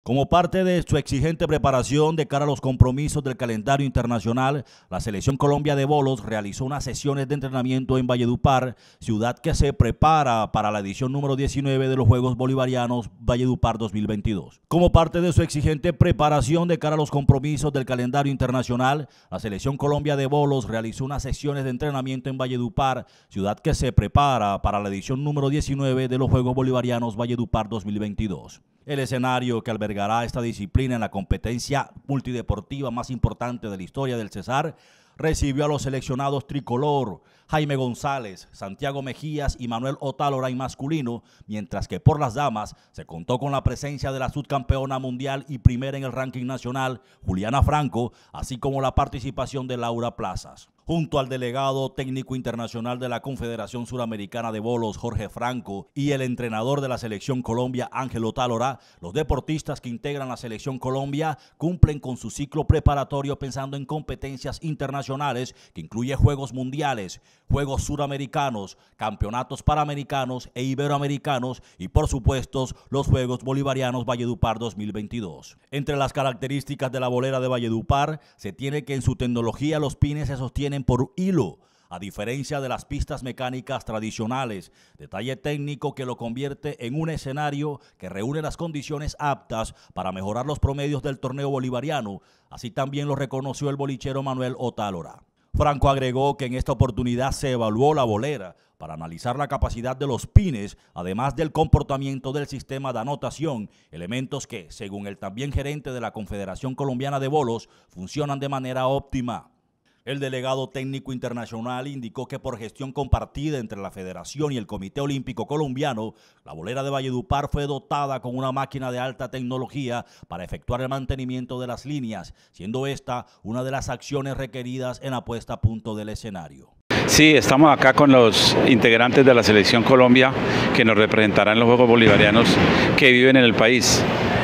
Como parte de su exigente preparación de cara a los compromisos del calendario internacional, la Selección Colombia de bolos realizó unas sesiones de entrenamiento en Valledupar, ciudad que se prepara para la edición número 19 de los Juegos Bolivarianos Valledupar 2022. Como parte de su exigente preparación de cara a los compromisos del calendario internacional, la Selección Colombia de bolos realizó unas sesiones de entrenamiento en Valledupar, ciudad que se prepara para la edición número 19 de los Juegos Bolivarianos Valledupar 2022. El escenario que albergará esta disciplina en la competencia multideportiva más importante de la historia del Cesar recibió a los seleccionados tricolor Jaime González, Santiago Mejías y Manuel Otálora en masculino, mientras que por las damas se contó con la presencia de la subcampeona mundial y primera en el ranking nacional, Juliana Franco, así como la participación de Laura Plazas. Junto al delegado técnico internacional de la Confederación Suramericana de Bolos, Jorge Franco, y el entrenador de la Selección Colombia, Ángel Otálora, los deportistas que integran la Selección Colombia cumplen con su ciclo preparatorio pensando en competencias internacionales que incluye Juegos Mundiales, Juegos Suramericanos, Campeonatos Panamericanos e Iberoamericanos y, por supuesto, los Juegos Bolivarianos Valledupar 2022. Entre las características de la bolera de Valledupar se tiene que en su tecnología los pines se sostienen por hilo, a diferencia de las pistas mecánicas tradicionales, detalle técnico que lo convierte en un escenario que reúne las condiciones aptas para mejorar los promedios del torneo bolivariano, así también lo reconoció el bolichero Manuel Otálora. Franco agregó que en esta oportunidad se evaluó la bolera para analizar la capacidad de los pines, además del comportamiento del sistema de anotación, elementos que, según el también gerente de la Confederación Colombiana de Bolos, funcionan de manera óptima. El delegado técnico internacional indicó que por gestión compartida entre la Federación y el Comité Olímpico Colombiano, la bolera de Valledupar fue dotada con una máquina de alta tecnología para efectuar el mantenimiento de las líneas, siendo esta una de las acciones requeridas en la puesta a punto del escenario. Sí, estamos acá con los integrantes de la Selección Colombia que nos representarán en los Juegos Bolivarianos que viven en el país.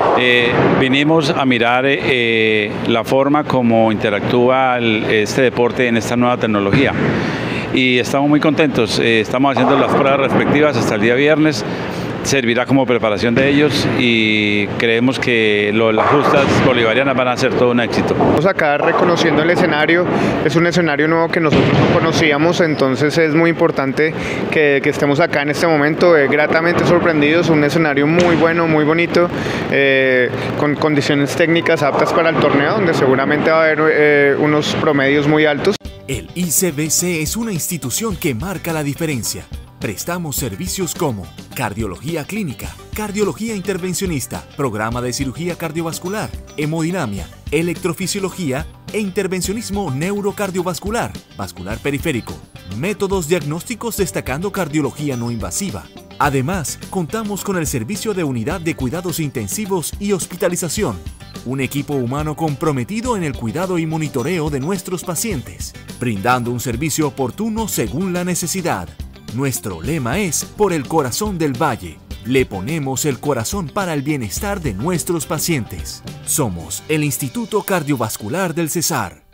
Vinimos a mirar la forma como interactúa este deporte en esta nueva tecnología y estamos muy contentos. Estamos haciendo las pruebas respectivas hasta el día viernes. Servirá como preparación de ellos y creemos que las justas bolivarianas van a ser todo un éxito. Estamos acá reconociendo el escenario, es un escenario nuevo que nosotros no conocíamos, entonces es muy importante que estemos acá en este momento, gratamente sorprendidos, un escenario muy bueno, muy bonito, con condiciones técnicas aptas para el torneo, donde seguramente va a haber unos promedios muy altos. El ICBC es una institución que marca la diferencia. Prestamos servicios como cardiología clínica, cardiología intervencionista, programa de cirugía cardiovascular, hemodinamia, electrofisiología e intervencionismo neurocardiovascular, vascular periférico, métodos diagnósticos destacando cardiología no invasiva. Además, contamos con el servicio de unidad de cuidados intensivos y hospitalización, un equipo humano comprometido en el cuidado y monitoreo de nuestros pacientes, brindando un servicio oportuno según la necesidad. Nuestro lema es por el corazón del valle. Le ponemos el corazón para el bienestar de nuestros pacientes. Somos el Instituto Cardiovascular del Cesar.